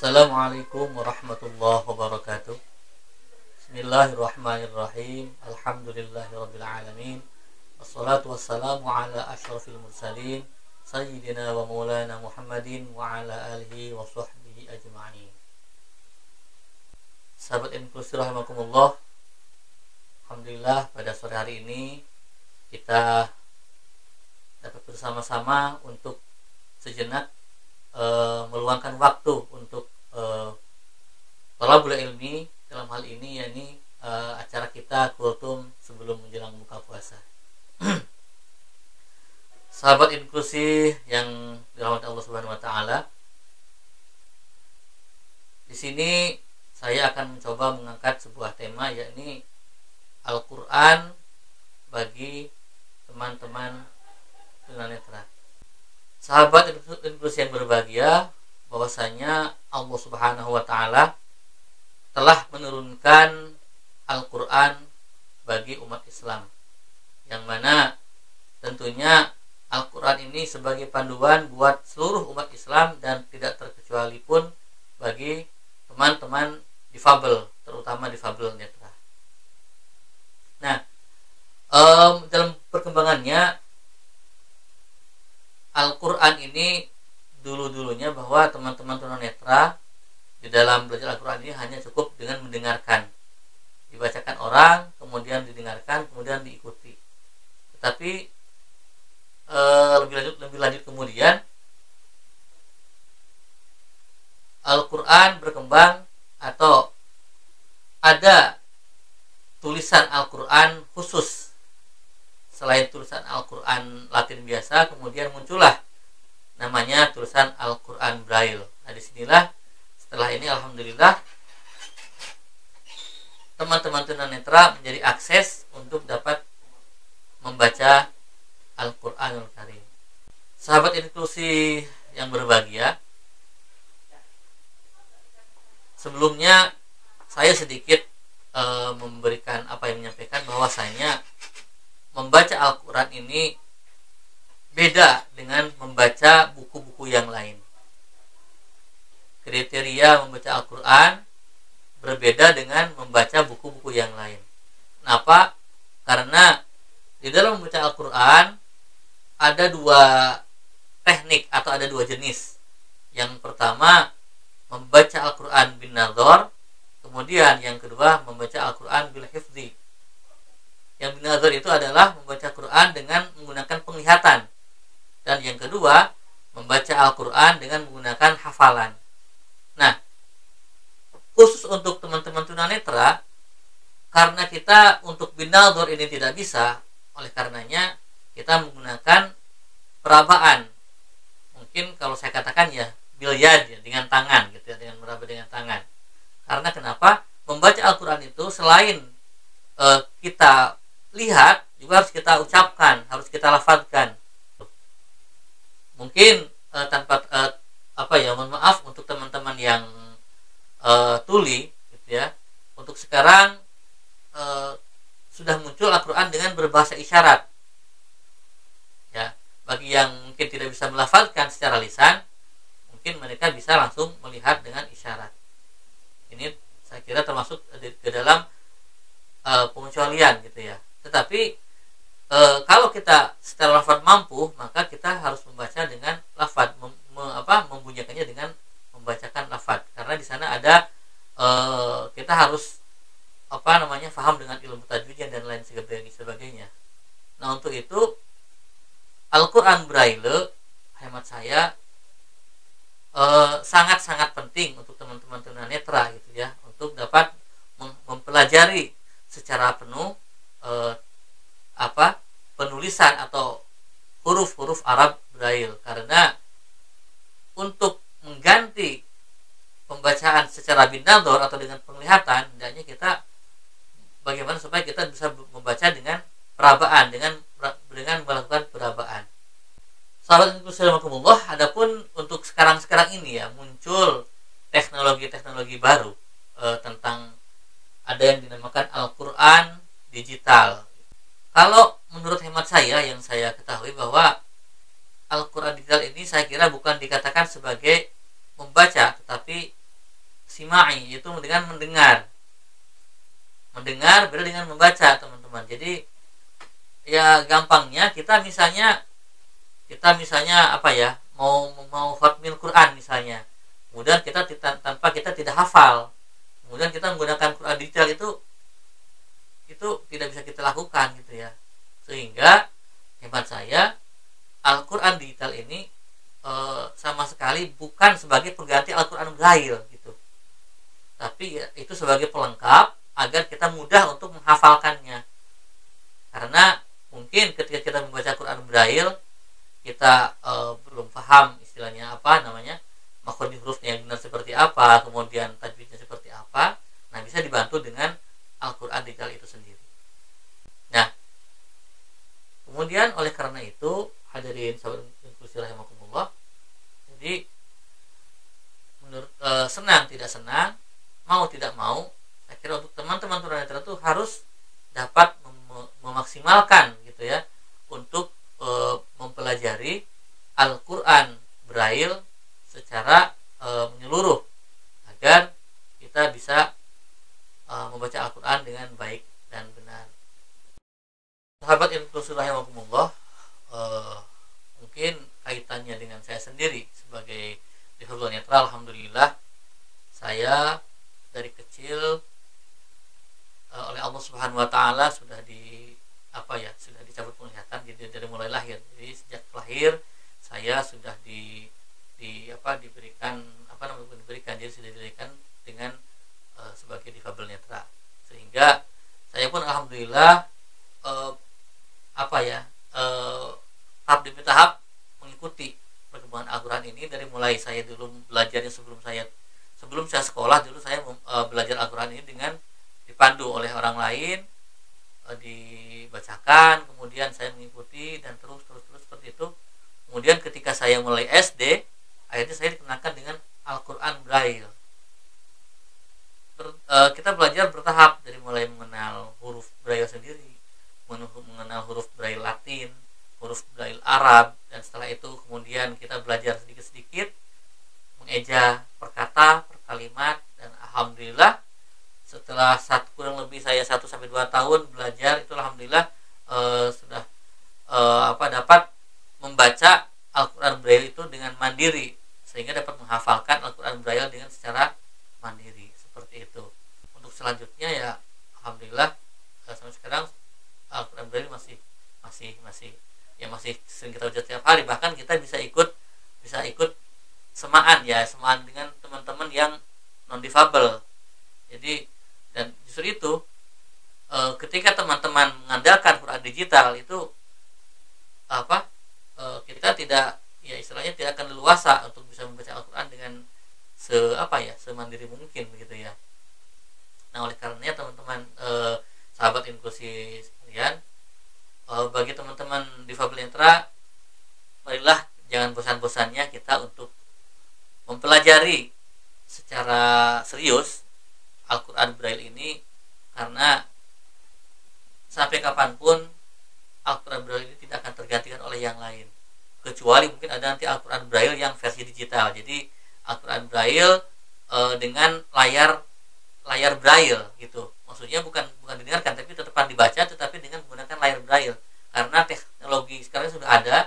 Assalamualaikum warahmatullahi wabarakatuh. Bismillahirrahmanirrahim. Alhamdulillahirabbil alamin. Wassalatu wassalamu ala asyrafil mursalin sayyidina wa maulana Muhammadin wa ala alihi wa sahbihi ajma'in. Sahabat inklusi rahimakumullah. Alhamdulillah pada sore hari ini kita dapat bersama-sama untuk sejenak meluangkan waktu untuk thalabul ilmi, dalam hal ini yakni acara kita kultum sebelum menjelang buka puasa. Sahabat inklusi yang dirahmati Allah Subhanahu wa taala, di sini saya akan mencoba mengangkat sebuah tema, yakni Al-Qur'an bagi teman-teman tunanetra. Sahabat inklusi yang berbahagia, bahwasanya Allah Subhanahu wa taala telah menurunkan Al-Qur'an bagi umat Islam, yang mana tentunya Al-Qur'an ini sebagai panduan buat seluruh umat Islam dan tidak terkecuali pun bagi teman-teman difabel, terutama difabel netra. Nah, dalam perkembangannya Al-Quran ini dulu-dulunya bahwa teman-teman tunanetra di dalam belajar Al-Quran ini hanya cukup dengan mendengarkan, dibacakan orang, kemudian didengarkan, kemudian diikuti. Tetapi lebih lanjut kemudian Al-Quran berkembang, atau ada tulisan Al-Quran khusus selain tulisan Al-Quran Latin biasa. Kemudian muncullah namanya tulisan Al-Quran Braille. Nah, disinilah setelah ini alhamdulillah teman-teman tunanetra menjadi akses untuk dapat membaca Al-Quranul Karim. Sahabat inklusi yang berbahagia, sebelumnya saya sedikit menyampaikan bahwasanya membaca Al-Quran ini beda dengan membaca buku-buku yang lain. Kriteria membaca Al-Quran berbeda dengan membaca buku-buku yang lain. Kenapa? Karena di dalam membaca Al-Quran ada dua teknik atau ada dua jenis. Yang pertama membaca Al-Quran bin nadhar, kemudian yang kedua membaca Al-Quran bil hifzi. Yang bin nadhar itu adalah membaca Quran dengan menggunakan penglihatan, dan yang kedua membaca Al-Quran dengan menggunakan hafalan. Nah, khusus untuk teman-teman tunanetra, karena kita untuk bin nadhar ini tidak bisa, oleh karenanya kita menggunakan perabaan. Mungkin kalau saya katakan ya bil yad, ya, dengan tangan gitu ya, dengan meraba dengan tangan. Karena kenapa? Membaca Al-Quran itu selain kita lihat, juga harus kita ucapkan, harus kita lafadzkan. Mungkin mohon maaf untuk teman-teman yang tuli gitu ya. Untuk sekarang sudah muncul Al-Quran dengan berbahasa isyarat. Ya, bagi yang mungkin tidak bisa melafadzkan secara lisan, mungkin mereka bisa langsung melihat dengan isyarat. Ini saya kira termasuk ke dalam pengecualian gitu ya. Tetapi kalau kita secara lafaz mampu, maka kita harus membaca dengan lafaz, membunyikannya dengan membacakan lafaz. Karena di sana ada kita harus paham dengan ilmu tajwidnya dan lain sebagainya. Nah, untuk itu Al-Quran Braille, hemat saya sangat-sangat penting untuk teman-teman tunanetra gitu ya, untuk dapat mempelajari secara penuh penulisan atau huruf-huruf Arab Braille. Karena untuk mengganti pembacaan secara bin nadhar atau dengan penglihatan, hendaknya kita bagaimana supaya kita bisa membaca dengan perabaan, dengan melakukan perabaan. Sahabat inklusi rahimakumullah, adapun untuk sekarang ini ya, muncul teknologi-teknologi baru tentang ada yang dinamakan Al-Quran digital. Kalau menurut hemat saya, yang saya ketahui bahwa Al-Quran digital ini saya kira bukan dikatakan sebagai membaca, tetapi simai, itu dengan mendengar beda dengan membaca, teman-teman. Jadi ya gampangnya kita misalnya apa ya, mau khatmil Quran misalnya, kemudian kita tanpa kita tidak hafal, kemudian kita menggunakan Quran digital, itu tidak bisa kita lakukan gitu ya. Sehingga hemat saya, Al-Quran digital ini sama sekali bukan sebagai pengganti Al-Quran Braille gitu, tapi ya, itu sebagai pelengkap agar kita mudah untuk menghafalkannya. Karena mungkin ketika kita membaca Quran Braille, kita belum paham istilahnya apa namanya, makhraj hurufnya yang benar seperti apa, kemudian tajwidnya seperti apa. Nah, bisa dibantu dengan Al-Quran digital itu sendiri. Nah, kemudian oleh karena itu, hadirin sahabat inklusi rahimakumullah, jadi menurut senang tidak senang, mau tidak mau, saya kira untuk teman-teman tunanetra itu harus dapat memaksimalkan gitu ya, untuk mempelajari Al-Quran Braille secara menyeluruh, agar kita bisa membaca Al-Quran dengan baik dan benar. Sahabat inklusi rahimakumullah, mungkin kaitannya dengan saya sendiri sebagai difabel netra, alhamdulillah saya dari kecil oleh Allah Subhanahu wa taala sudah dicabut penglihatan, jadi dari mulai lahir. Jadi sejak lahir saya sudah diberikan jadi sudah diberikan dengan sebagai difabel netra, sehingga saya pun alhamdulillah tahap demi tahap mengikuti perkembangan Al-Quran ini. Dari mulai saya dulu belajarnya sebelum saya sekolah, dulu saya belajar Al-Quran ini dengan dipandu oleh orang lain, dibacakan, kemudian saya mengikuti dan terus seperti itu. Kemudian ketika saya mulai SD, akhirnya saya dikenakan dengan Al-Quran Braille. Kita belajar bertahap, dari mulai mengenal huruf Braille sendiri, mengenal huruf Braille Latin, huruf Braille Arab, dan setelah itu kemudian kita belajar sedikit-sedikit mengeja per kata, per kalimat, dan alhamdulillah setelah kurang lebih saya 1-2 tahun belajar itu, alhamdulillah sudah dapat membaca Al-Quran Braille itu dengan mandiri, sehingga dapat menghafalkan Al-Quran Braille dengan secara mandiri, seperti itu. Untuk selanjutnya ya alhamdulillah sampai sekarang Al-Quran Braille masih sering kita baca setiap hari. Bahkan kita bisa ikut semaan dengan teman-teman yang non difabel. Jadi, dan justru itu ketika teman-teman mengandalkan Quran digital itu kita tidak akan leluasa untuk bisa membaca Al-Quran dengan semandiri mungkin begitu ya. Nah, oleh karenanya teman-teman sahabat inklusi sekalian, bagi teman-teman difabel netra, marilah jangan bosan-bosannya kita untuk mempelajari secara serius Al-Quran Braille ini, karena sampai kapanpun Al-Quran Braille ini tidak akan tergantikan oleh yang lain, kecuali mungkin ada nanti Al-Quran Braille yang versi digital. Jadi Al-Quran Braille dengan layar Braille gitu, maksudnya bukan didengarkan tapi tetap dibaca, tetapi dengan menggunakan layar Braille, karena teknologi sekarang sudah ada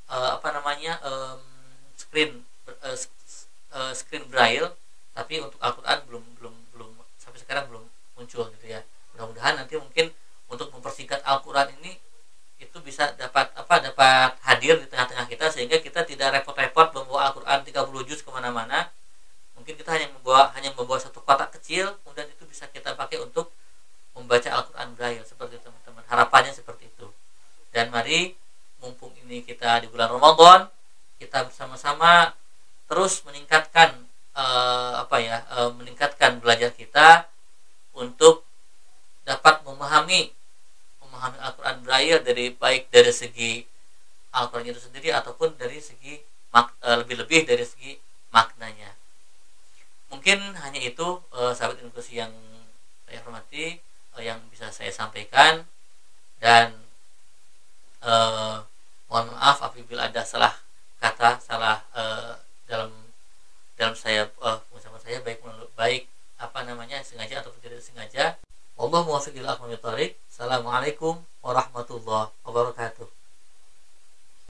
screen Braille, tapi untuk Al-Quran belum sampai sekarang belum muncul gitu ya. Mudah-mudahan nanti mungkin untuk mempersingkat Al-Quran ini itu bisa dapat hadir di tengah-tengah kita, sehingga kita tidak repot-repot membawa Al-Quran 30 juz kemana-mana. Mungkin kita hanya membawa satu kotak kecil, kemudian itu bisa kita pakai untuk membaca Al-Quran Braille, seperti itu teman-teman. Harapannya seperti itu. Dan mari, mumpung ini kita di bulan Ramadan, kita bersama-sama terus meningkatkan meningkatkan belajar kita untuk dapat memahami Al-Quran Braille, baik dari segi Al-Quran itu sendiri ataupun dari segi lebih-lebih dari segi maknanya. Mungkin hanya itu sahabat inklusi yang saya hormati, yang bisa saya sampaikan, dan mohon maaf apabila ada salah kata, dalam saya pengucapan saya, baik sengaja ataupun tidak sengaja. Wallahu muwaffiq ila aqwamit thoriq. Assalamualaikum warahmatullahi wabarakatuh.